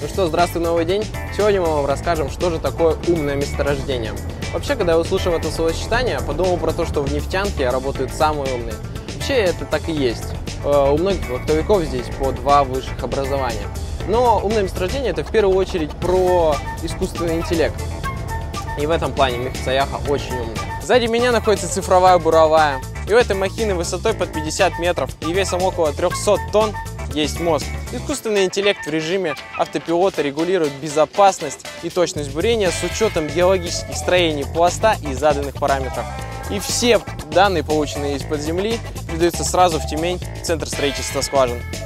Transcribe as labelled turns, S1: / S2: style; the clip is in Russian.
S1: Ну что, здравствуй, новый день! Сегодня мы вам расскажем, что же такое умное месторождение. Вообще, когда я услышал это словосочетание, подумал про то, что в нефтянке работают самые умные. Вообще, это так и есть. У многих вахтовиков здесь по 2 высших образования. Но умное месторождение – это в первую очередь про искусственный интеллект. И в этом плане Мехцаяха очень умный. Сзади меня находится цифровая буровая. И у этой махины высотой под 50 метров и весом около 300 тонн есть мозг. Искусственный интеллект в режиме автопилота регулирует безопасность и точность бурения с учетом геологических строений пласта и заданных параметров. И все данные, полученные из-под земли, передаются сразу в Тюмень, в Центр строительства скважин.